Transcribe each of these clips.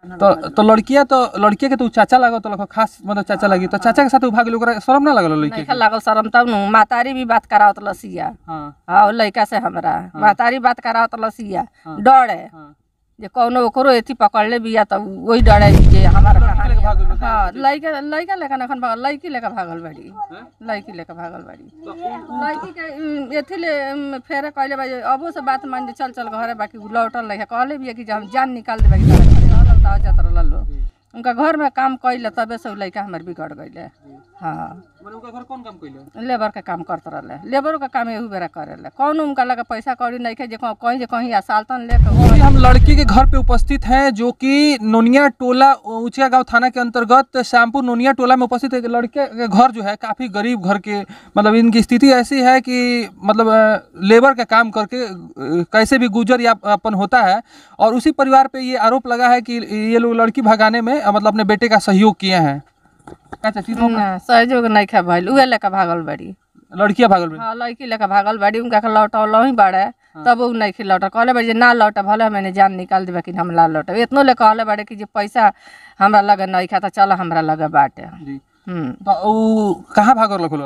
तो लड़किया के तो चाचा लागो तो खास मतलब चाचा लगी तो चाचा के साथ भाग लोग शर्म ना लगल लड़की नहीं लागल शर्म तब नु मातारी भी बात करावत लसिया हां लड़का से हमरा मातारी बात करावत लसिया डर है जे कोनो ओकरो एथी पकड़ ले बिया त वही डर है जे हमारा हां लड़का लेकर एखन लड़की लेकर भागल बाड़ी लड़की लेकर भागल बाड़ी लड़की के एथी ले फेरे कहले भाई अबो से बात मान चल चल घरे बाकी लौटल रहे कहले बिया कि हम जान निकाल देबे कि रहल त जतर लल्लो उनका घर में काम कइले तबे से लड़का हमर बिगड़ गइले हां माने उनका घर कौन काम कइले लेबर के काम करत रहले लेबर का काम एहू बेरा करेले कौन उनका लगे पैसा कौड़ी नहीं के जे कहीं असालतन लेके अभी हम लड़की के घर पे उपस्थित हैं जो कि नोनिया टोला ऊंचिया गांव थाना के अंतर्गत श्यामपुर नोनिया टोला में उपस्थित है। लड़के के घर जो है काफ़ी गरीब घर के मतलब इनकी स्थिति ऐसी है कि मतलब लेबर का काम करके कैसे भी गुजर यापन होता है और उसी परिवार पे ये आरोप लगा है कि ये लोग लड़की भगाने में मतलब अपने बेटे का सहयोग किए हैं। सहयोग नहीं खा भाई उहे लेकर भागल बाड़ी लड़कियां भागल बाड़ी हां लड़की लेकर भागल बाड़ी उनका के लौटल ही बाड़े तब उ नहीं लौटा कहले बाड़ी जे ना लौटा भले मैंने जान निकाल देबे कि हम ला लौटा इतनो ले कहले बाड़े कि जे पैसा हमरा लगे नहीं खाता चल हमरा लगे बाटे जी तो उ कहां भागल रखलो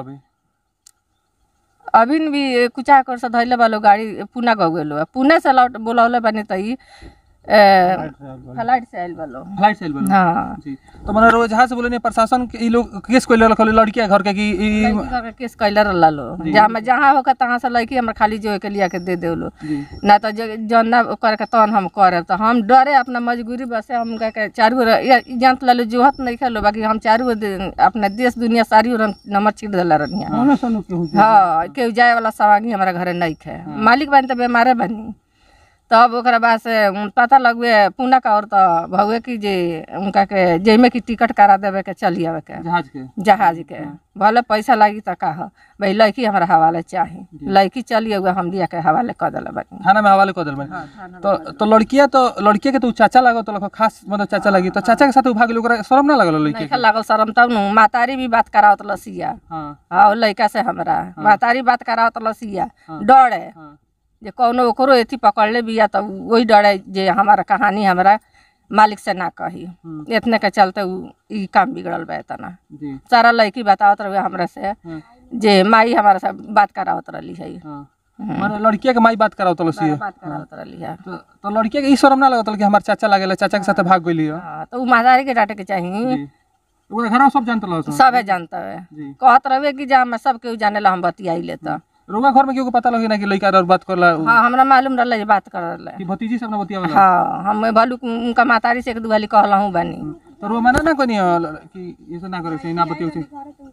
अभी भी कुचा कर से धइले वालो गाड़ी पुणे गौ गेलो पुणे से लौट बोलौले बनी तई फ्लाइट से आइल वालो हां जी तो माने रोज जहां से बोले प्रशासन के ई लोग केस कइले रखले लड़किया घर के कि घर के केस कइले रहलो जहां होकर तहां से लड़की हमरा खाली जो के लिया के दे देलो ना तो जन्ना कर के तन हम करे तो हम डरे अपना मजबूरी बसे हम के चारू जानत लालो जोहत नहीं खेलो बाकी हम चारू अपना देश दुनिया सारी नंबर छीट देला रहनी हां के जाए वाला सवांगी हमरा घरे नहीं खे मालिक बन त बेमारे बनी तब ओकरा बाद से पता लगवे पुणे का और तो भगवे की जे उनका के जेमे की टिकट करा देवे के चली आवे के जहाज के भले पैसा लागी त का भाई लड़की हमरा हवाले चाही लड़की चली हुए हम लिया के हवाले कर देला बानी थाना में हवाले कर देला तो लड़किया के तो चाचा लागो तो खास मतलब चाचा लगी तो चाचा के साथ भाग लोग शर्म ना लगल लड़की नहीं लागल शर्म तब नु मातारी भी बात करावत लसिया हां लड़का से हमरा मातारी बात करावत लसिया डर है जे कोनो ओकरो एथी पकड़ ले बिया त वही डर है जे हमारा कहानी हमरा मालिक से ना कही इतने के चलते ई काम बिगड़ल बा तना सारा लड़की बतावत रहे हमरा से जे माई हमारा से बात करावत रहली है माने लड़किया के माई बात करावत रहली है तो लड़किया के ई शर्म ना लगत कि हमार चाचा लागेला चाचा के साथ भाग गइली हां तो उ मादारी के डांटे के चाहिए ओकरा घर सब जानत रहो सब है जानता है कहत रहे कि जा मैं सब के जानेला हम बतियाई लेता रोगा घर में क्यों को पता लगे ना कि लड़का और बात करला हां हमरा मालूम रहले जे बात करले कि भतीजी सब ना बतियावला हां हम भालू उनका मातारी से एक दुवाली कहला हूं बानी तो रो मना ना कोनी कि ऐसा ना करे से ना बतियो से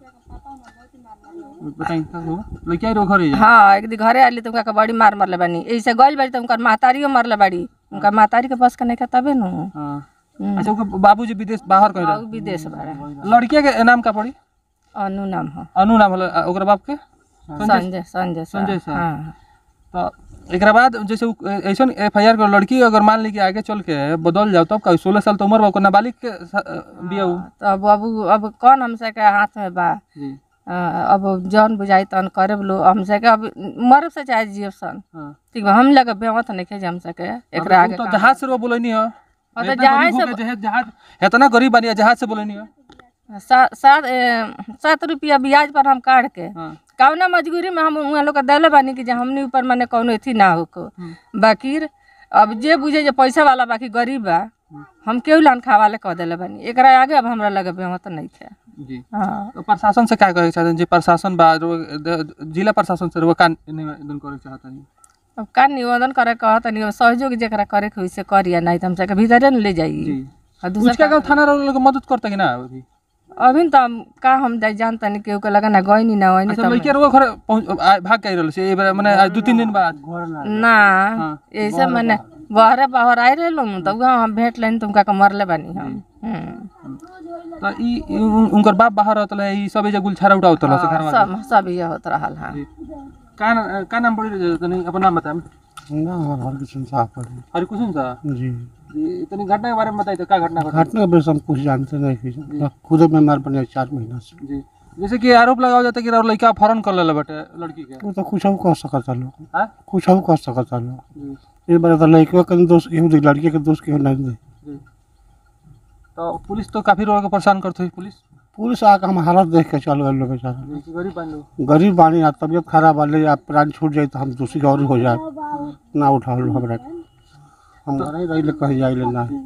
बताई तो लड़का रो घरे हां एक दिन घरे आली त उनका के बड़ी मार मारले बानी ऐसे गइल बाड़ी त उनका मातारियो मारले बाड़ी उनका मातारी के बस के नहीं तबे नु हां अच्छा उनका बाबूजी विदेश बाहर कइला विदेश बारे लड़किया के नाम का पड़ी अनु नाम है अनु नाम ओकरा बाप के संजय हां तो एकरा बाद जैसे ऐसन एफआईआर कर लड़की अगर मान ली कि आगे चल के बदल जाओ तब का 16 साल तो उम्र बा को नाबालिग के बिया तो बाबू अब कौन हमसे के हाथ में बा जी अब जौन बुझाई तन करब लो हमसे के अब मर से चाहे जीवन ठीक बा हम लगे बेवत नहीं के हमसे के एकरा आगे तो जहाज से रो बोलनी है तो जहाज इतना गरीब बनिया जहाज से बोलनी है 7 रुपया ब्याज पर हम काट के कौना मजबूरी में हम उहाँ लोग दिले बानी कि हमने ऊपर माने कौनो एथी ना हो को बाकी अब जे बुझे जे पैसा वाला बाकी गरीब बा हम केहू लान खावाले कह दिले बानी एकरा आगे अब हमरा लगे बेमत नहीं थे जी हां तो प्रशासन से क्या कहे चाहते हैं जे प्रशासन बा जिला प्रशासन से का निवेदन करे चाहता नहीं अब का निवेदन करे कहता नहीं सहयोग जेकरा करे के से करिया नहीं त हमसे के भीतर न ले जाई जी दूसरा गांव थाना लोग मदद करता कि ना अभी तो का हम जानता नहीं केहू के लगा ना गई ना होई अच्छा लइका रो घर भाग के रहल से माने 2-3 दिन बाद ना ऐसे माने बाहर आइ रहलो त हम भेट लेन तुमका के मरले बानी हम तो ई उनकर बाप बाहर रहत ई सब जे गुलछारा उठावत रह से घरवा सब ये होत रहल हां का नाम पड़ी तनी अपन नाम बताएं ना हरकिशन साहब पड़ी हरकिशन साहब जी इतनी घटना के बारे में बताइए तो क्या घटना के बारे में हम कुछ जानते नहीं खुद बीमार बने 4 महीना से जी जैसे कि आरोप लगाया जाता है कि लड़का अपहरण कर लेला बेटे लड़की के वो तो कुछ हम कह सकता लोग हां कुछ हम कह सकता लोग ये बारे तो लड़के के दोस्त ये लड़के के दोस्त के नहीं दे तो पुलिस तो काफी रोक के परेशान करते हुई पुलिस आके हम हालत देख के चल गए लोग बेचारा। गरीब बन लो गरीब बानी या तबियत खराब वाले या प्राण छूट जाए तो हम दूसरी और हो जाए ना उठा लो हमरा के। हम घर ही रही ले कहीं जाए ले ना।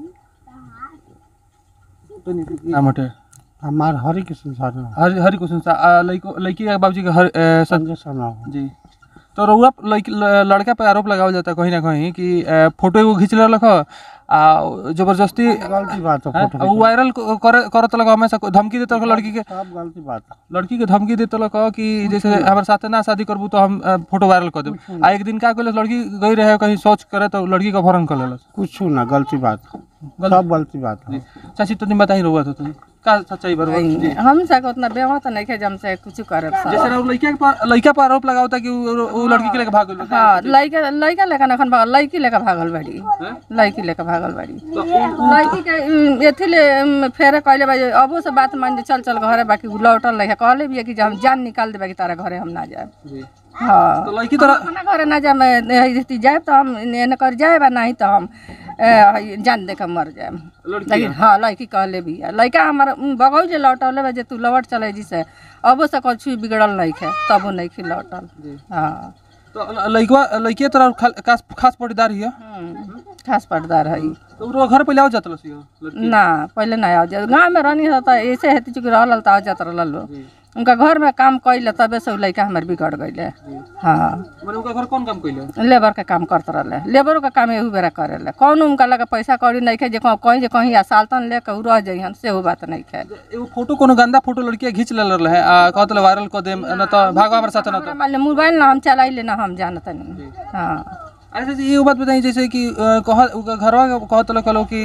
नाम हटे हमार हरि कृष्ण साहब हरि कृष्ण लड़की के बाबूजी के संजय शर्मा जी। तो रउआ लड़का पे आरोप लगावल जाता है कहीं ना कहीं कि फोटो एगो खींच रख जबरदस्ती गलती बात है। फोटो वो वायरल करत लगा हमेशा धमकी देते लगा लड़की के सब गलती बात है। लड़की के धमकी देते लगा कि जैसे हमारे साथ ना शादी करबू तो हम फोटो वायरल कर देब। आ एक दिन का कहले लड़की गई रहे कहीं सोच करे तो लड़की का अपहरण कर लेलस। कुछ ना गलती बात सब गलती बात है। चाची तो बता ही रहुआ तो का सच्चाई बरोबर हम से उतना बेवा तो नहीं जम से कुछ करे जैसे लड़का पर आरोप लगावता कि वो लड़की के लेके भाग गेल। हां लड़का लेकर नखन भागल लड़की लेकर भागल बाड़ी लड़की लेकर भागल बाड़ी लड़की के एथिले फेरे कहले भाई अबो से बात मान जे चल घरे बाकी लौटल रहे कहले भी कि हम जान निकाल देबे कि तारा घरे हम ना जाए। हां तो लड़की तरह अपना घरे ना जाए जाए तो हम एने कर जाए नहीं तो हम जान दे के मर जाए। लेकिन हाँ लड़की कहले भी लड़का हमारा बगौ जे लौटल जे तू लौट चले जी से अबो से कुछ बिगड़ल नहीं है तबो नहीं खी लौटल। हाँ तो लड़की तरह खास पटीदार है खास पटीदार है। तो घर पे ले जात ना पहले ना आओ गाँव में रहनी होता ऐसे हेती चुकी रहल तो आ जात रहो उनका घर में काम कैले तबे से लड़का हमारे बिगड़ गए। हाँ उनका घर कौन काम कैले लेबर के काम करते रहे लेबरों का काम एहू बेरा करे कौन उनका लगा पैसा कौड़ी नहीं खे कहीं सालतन लेके रह जाइहन से बात नहीं खे। एगो फोटो कोनो गंदा फोटो लड़की खींच ले रहे आ कहत वायरल कर देम न तो भागवा हमारे साथ न तो मान मोबाइल ना हम चलाई ले ना हम जानत नहीं। हाँ अच्छा जी ये बात बताइए जैसे कि घरवा कहत लो कि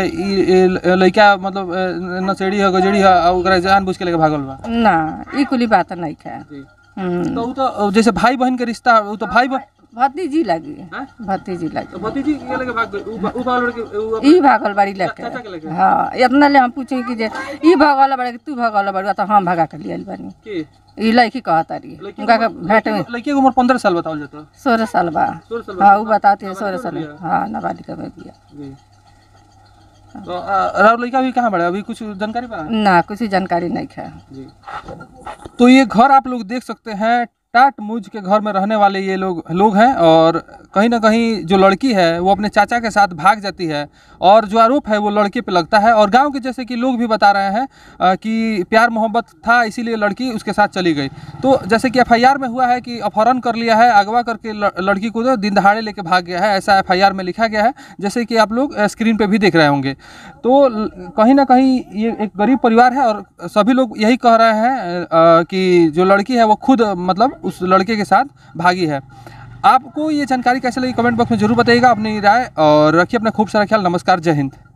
लड़का मतलब नशेड़ी है गजेड़ी है जानबूझ के लेके भागल बा ना ई कुली बात नहीं है। तो जैसे भाई बहन के रिश्ता वो तो भाई भतीजी लगी भतीजी लगी तो भतीजी के लेके भाग उ भागल के ई भागल बाड़ी लेके। हां इतना ले हम पूछे कि जे ई भागल बाड़ी कि तू भागल बाड़ी तो हम भगा के लिए बानी की ई लड़की कहता रही उनका के भेंट में लड़की की उम्र 15 साल बताओ जाता 16 साल बा। हां वो बताते हैं 16 साल। हां नाबालिग में बिया। तो राव लड़का भी कहाँ बड़ा अभी कुछ जानकारी बा ना कुछ जानकारी नहीं है जी। तो ये घर आप लोग देख सकते हैं टाट मुझ के घर में रहने वाले ये लोग हैं और कहीं ना कहीं जो लड़की है वो अपने चाचा के साथ भाग जाती है और जो आरोप है वो लड़के पे लगता है और गांव के जैसे कि लोग भी बता रहे हैं कि प्यार मोहब्बत था इसीलिए लड़की उसके साथ चली गई। तो जैसे कि एफआईआर में हुआ है कि अपहरण कर लिया है अगवा करके लड़की को दिन दहाड़े लेके भाग गया है ऐसा एफआईआर में लिखा गया है जैसे कि आप लोग स्क्रीन पर भी देख रहे होंगे। तो कहीं ना कहीं ये एक गरीब परिवार है और सभी लोग यही कह रहे हैं कि जो लड़की है वो खुद मतलब उस लड़के के साथ भागी है। आपको ये जानकारी कैसे लगी कमेंट बॉक्स में जरूर बताइएगा अपनी राय और रखिए अपना खूब सारा ख्याल। नमस्कार, जय हिंद।